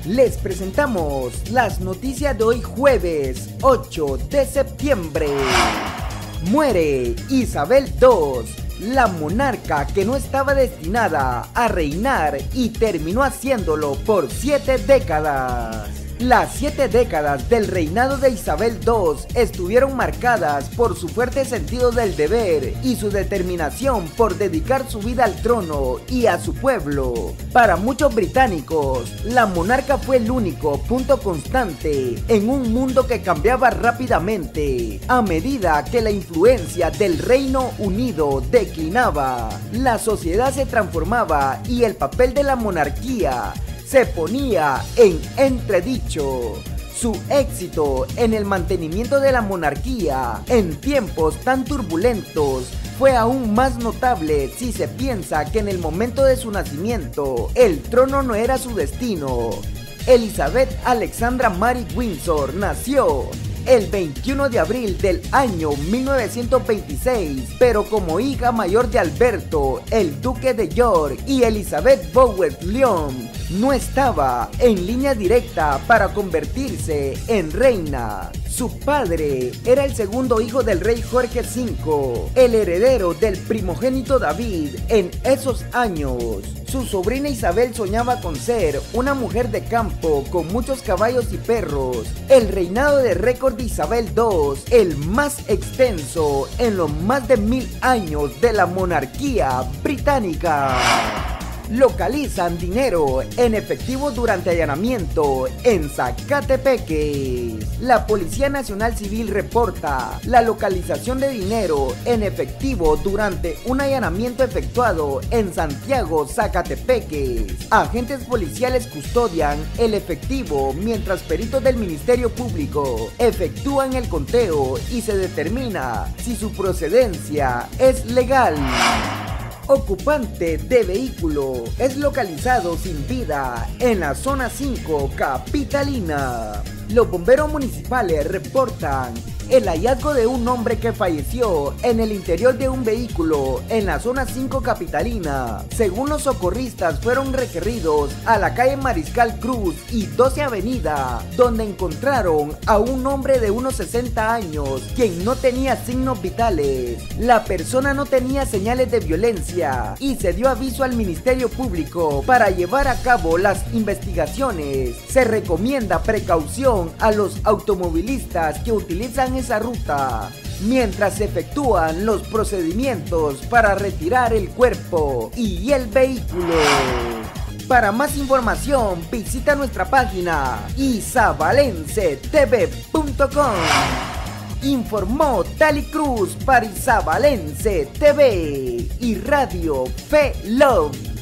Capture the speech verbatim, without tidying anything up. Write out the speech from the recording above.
Les presentamos las noticias de hoy jueves ocho de septiembre. Muere Isabel segunda, la monarca que no estaba destinada a reinar y terminó haciéndolo por siete décadas. Las siete décadas del reinado de Isabel segunda estuvieron marcadas por su fuerte sentido del deber y su determinación por dedicar su vida al trono y a su pueblo. Para muchos británicos, la monarca fue el único punto constante en un mundo que cambiaba rápidamente a medida que la influencia del Reino Unido declinaba. La sociedad se transformaba y el papel de la monarquía se ponía en entredicho. Su éxito en el mantenimiento de la monarquía en tiempos tan turbulentos fue aún más notable si se piensa que en el momento de su nacimiento el trono no era su destino. Elizabeth Alexandra Mary Windsor nació el veintiuno de abril del año mil novecientos veintiséis, pero como hija mayor de Alberto, el duque de York, y Elizabeth Bowes-Lyon, no estaba en línea directa para convertirse en reina. Su padre era el segundo hijo del rey Jorge quinto, el heredero del primogénito David en esos años. Su sobrina Isabel soñaba con ser una mujer de campo con muchos caballos y perros. El reinado de récord de Isabel segunda, el más extenso en los más de mil años de la monarquía británica. Localizan dinero en efectivo durante allanamiento en Zacatepeque. La Policía Nacional Civil reporta la localización de dinero en efectivo durante un allanamiento efectuado en Santiago, Zacatepeque. Agentes policiales custodian el efectivo mientras peritos del Ministerio Público efectúan el conteo y se determina si su procedencia es legal. Ocupante de vehículo es localizado sin vida en la zona cinco capitalina. Los bomberos municipales reportan el hallazgo de un hombre que falleció en el interior de un vehículo en la zona cinco capitalina. Según los socorristas, fueron requeridos a la calle Mariscal Cruz y doce Avenida, donde encontraron a un hombre de unos sesenta años, quien no tenía signos vitales. La persona no tenía señales de violencia y se dio aviso al Ministerio Público para llevar a cabo las investigaciones. Se recomienda precaución a los automovilistas que utilizan esa ruta mientras se efectúan los procedimientos para retirar el cuerpo y el vehículo. Para más información visita nuestra página isabalense t v punto com. Informó Tali Cruz para Isabalense T V y Radio Fe Love.